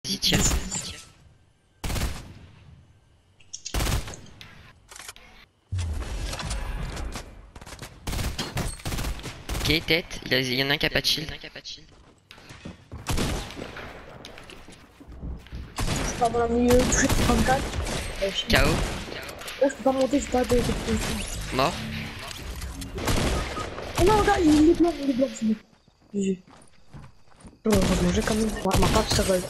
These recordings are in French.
Vas-y, tire. Ok, tête, il y en a un qui a pas de shield. C'est pas dans le milieu, touché 34. KO, Oh, je peux pas monter, j'ai pas de position. mort. Oh non, regarde, il est blanc, c'est bon. GG. Oh, heureusement, j'ai quand même ma part, ça va. Ouais.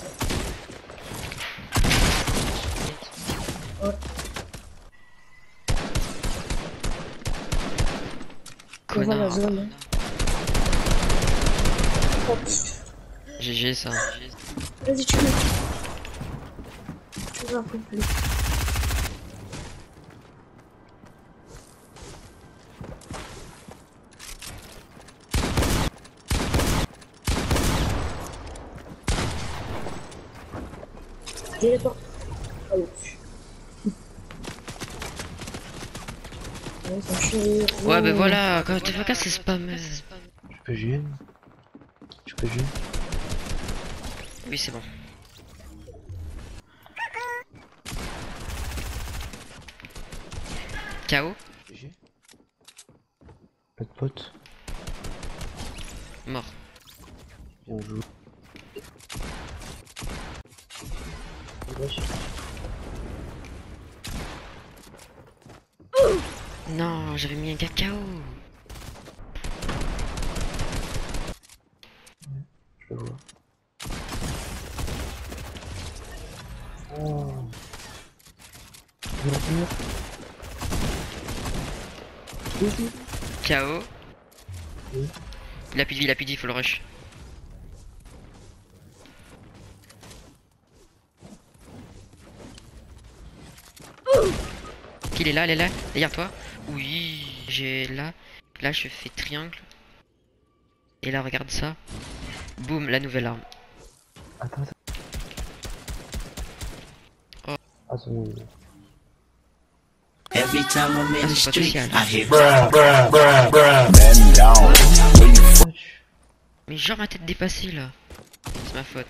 On va la Connard. zone. Hein. Oh, pff. GG ça. Vas-y, tu veux. Tu veux un peu plus. J'ai les portes. Allez. Ouais, ça chie. Ouais, bah voilà, quand tu vois c'est spam. Je peux jouer. Je peux jouer. Oui, c'est bon. KO, GG. Pas de pote. mort. Bien joué. Wesh. Non, j'avais mis un KO. Je le vois. Oh. Je vais la finir. KO. Oui. Il a plus de vie, faut le rush. Il est là, derrière toi. Oui, j'ai là. Là, je fais triangle. Et là, regarde ça. Boum, la nouvelle arme. Attends. Oh. Ah, c'est bon. Every time I'm in Ah, the c'est pas street, spécial. I hear bend down. When you Mais genre ma tête dépassée là. C'est ma faute.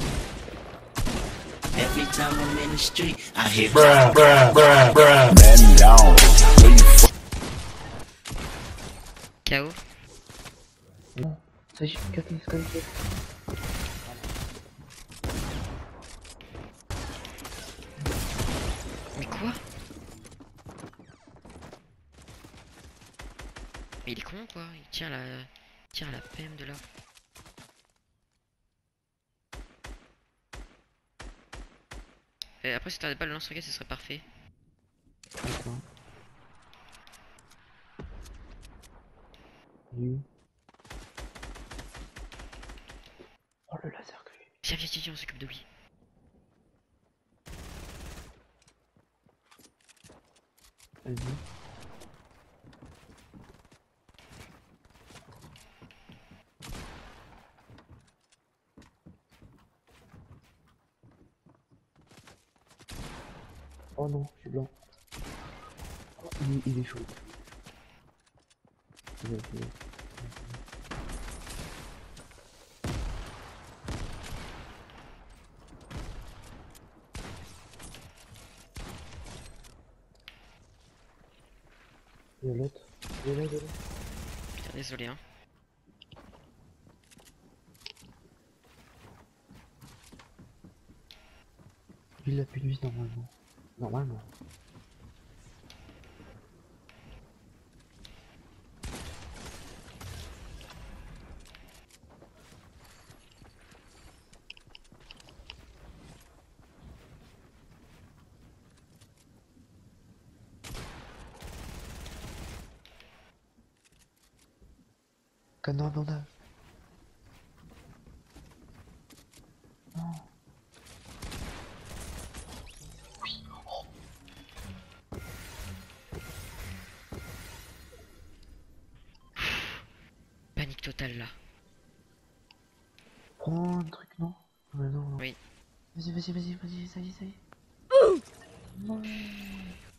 every time I'm in the street, I hear bend down. When you KO. Non. Ça y est, 4 secondes. Mais quoi? Mais il est con quoi? Il tire la PM de là. Et après si t'arrêtes pas le lance-roquette ce serait parfait. D'accord. Il est où? Oh, le laser que j'ai. Viens, on s'occupe de lui. Vas-y. Oh non, je suis blanc. Oh, il est chaud. Il est. Il y a l'autre. Il est là. Putain, désolé hein. Il a plus de vie normalement. Normalement. Canon bandage. Non. Oui. Oh. Panique totale là. Prends un truc, non? Ouais, non. Oui. Vas-y, ça y est. Non.